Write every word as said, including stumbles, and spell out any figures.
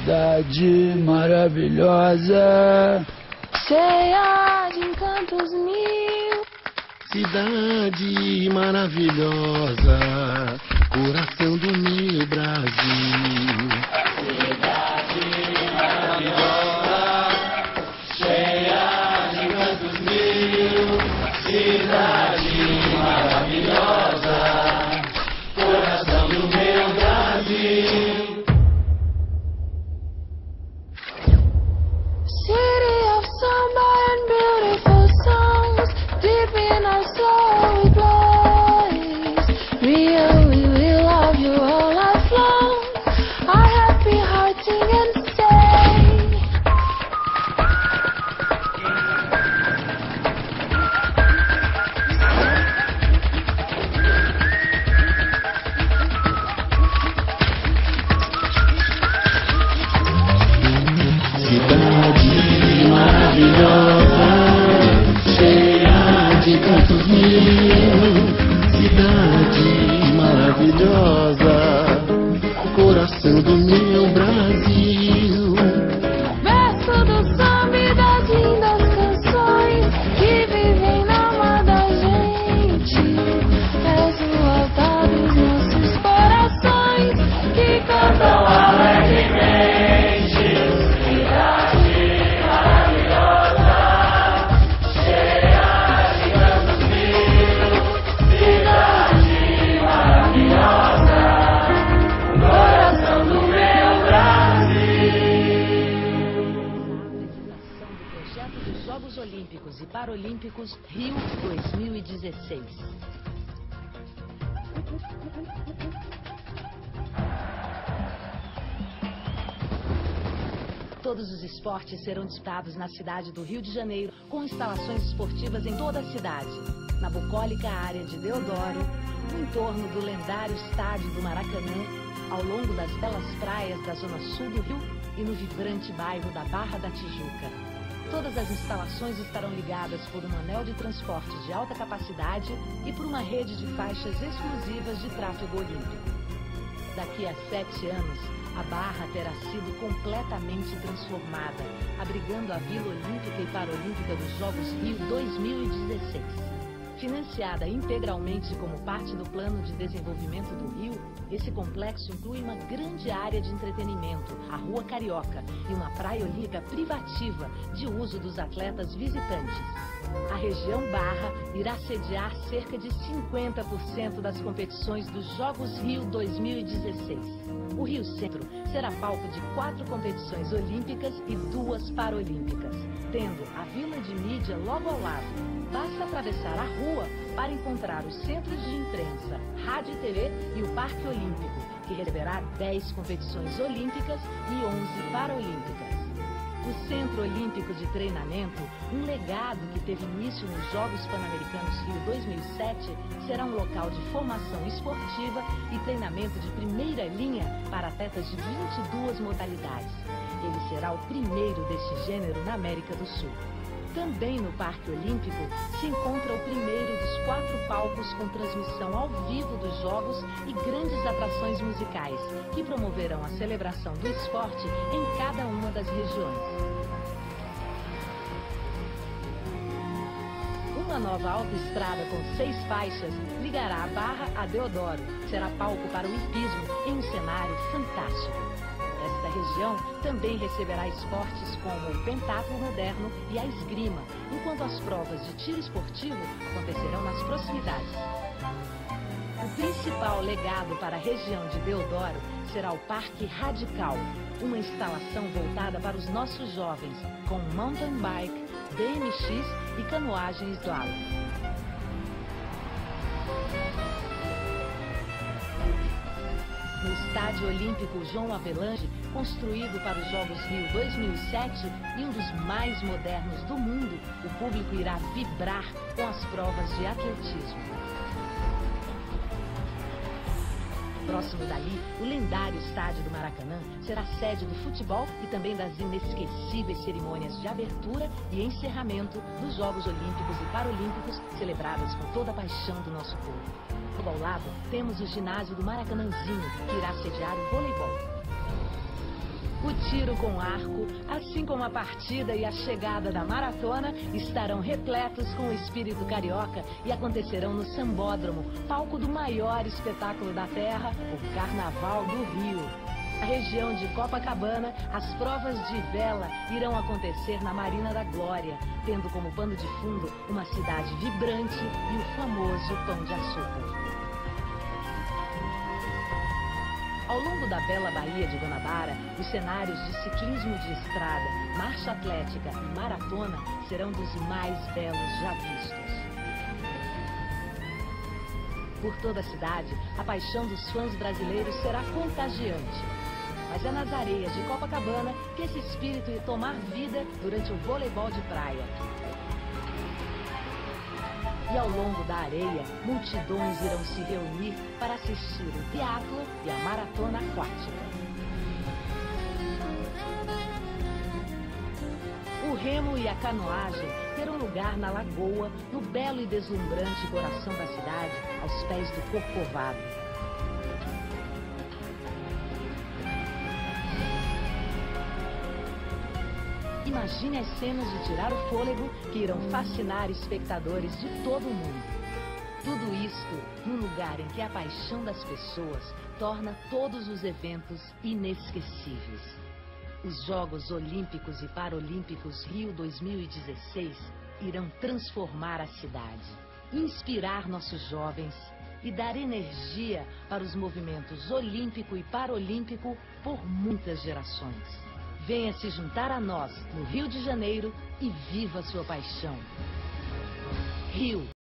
Cidade maravilhosa, cheia de encantos mil. Cidade maravilhosa, coração do meu Brasil. Cidade maravilhosa, cheia de encantos mil. Cidade maravilhosa, coração do meu Brasil. City of samba and beautiful songs, deep in our soul we place. Rio, we will love you all life long. Our happy hearts sing and say. Cidade maravilhosa, cheia de cantos mil. Cidade maravilhosa, coração do meu Brasil. Verso do samba e das lindas canções que vivem na alma da gente. És o altar dos nossos corações que cantam Alegremente, cidade maravilhosa, cheia de cantos mil. Cidade maravilhosa, coração do meu Brasil. Apresentação do projeto dos Jogos Olímpicos e Paralímpicos Rio dois mil e dezesseis. Todos os esportes serão disputados na cidade do Rio de Janeiro, com instalações esportivas em toda a cidade. Na bucólica área de Deodoro, no entorno do lendário estádio do Maracanã, ao longo das belas praias da zona sul do Rio e no vibrante bairro da Barra da Tijuca. Todas as instalações estarão ligadas por um anel de transporte de alta capacidade e por uma rede de faixas exclusivas de tráfego olímpico. Daqui a sete anos, a Barra terá sido completamente transformada, abrigando a Vila Olímpica e Paralímpica dos Jogos Rio dois mil e dezesseis. Financiada integralmente como parte do Plano de Desenvolvimento do Rio, esse complexo inclui uma grande área de entretenimento, a Rua Carioca, e uma praia olímpica privativa de uso dos atletas visitantes. A região Barra irá sediar cerca de cinquenta por cento das competições dos Jogos Rio dois mil e dezesseis. O Rio Centro será palco de quatro competições olímpicas e duas paralímpicas, tendo a Vila de Mídia logo ao lado. Basta atravessar a rua para encontrar os centros de imprensa, rádio e T V e o Parque Olímpico, que receberá dez competições olímpicas e onze paralímpicas. O Centro Olímpico de Treinamento, um legado que teve início nos Jogos Pan-Americanos Rio dois mil e sete, será um local de formação esportiva e treinamento de primeira linha para atletas de vinte e duas modalidades. Ele será o primeiro deste gênero na América do Sul. Também no Parque Olímpico se encontra o primeiro dos quatro palcos com transmissão ao vivo dos Jogos e grandes atrações musicais, que promoverão a celebração do esporte em cada uma das regiões. Uma nova autoestrada com seis faixas ligará a Barra a Deodoro. Será palco para o hipismo em um cenário fantástico. Esta região também receberá esportes como o pentatlo moderno e a esgrima, enquanto as provas de tiro esportivo acontecerão nas proximidades. O principal legado para a região de Deodoro será o Parque Radical, uma instalação voltada para os nossos jovens, com mountain bike, B M X e canoagem slalom. No Estádio Olímpico João Avelange, construído para os Jogos Rio dois mil e sete e um dos mais modernos do mundo, o público irá vibrar com as provas de atletismo. Próximo dali, o lendário estádio do Maracanã será sede do futebol e também das inesquecíveis cerimônias de abertura e encerramento dos Jogos Olímpicos e Paralímpicos, celebradas com toda a paixão do nosso povo. Ao lado, temos o ginásio do Maracanãzinho, que irá sediar o voleibol. O tiro com arco, assim como a partida e a chegada da maratona, estarão repletos com o espírito carioca e acontecerão no Sambódromo, palco do maior espetáculo da terra, o Carnaval do Rio. Na região de Copacabana, as provas de vela irão acontecer na Marina da Glória, tendo como pano de fundo uma cidade vibrante e o famoso Pão de Açúcar. Ao longo da bela Baía de Guanabara, os cenários de ciclismo de estrada, marcha atlética e maratona serão dos mais belos já vistos. Por toda a cidade, a paixão dos fãs brasileiros será contagiante. Mas é nas areias de Copacabana que esse espírito irá tomar vida durante o voleibol de praia. E ao longo da areia, multidões irão se reunir para assistir o teatro e a maratona aquática. O remo e a canoagem terão lugar na lagoa, no belo e deslumbrante coração da cidade, aos pés do Corcovado. Imagine as cenas de tirar o fôlego que irão fascinar espectadores de todo o mundo. Tudo isto num lugar em que a paixão das pessoas torna todos os eventos inesquecíveis. Os Jogos Olímpicos e Paralímpicos Rio dois mil e dezesseis irão transformar a cidade, inspirar nossos jovens e dar energia para os movimentos olímpico e paralímpico por muitas gerações. Venha se juntar a nós no Rio de Janeiro e viva sua paixão. Rio.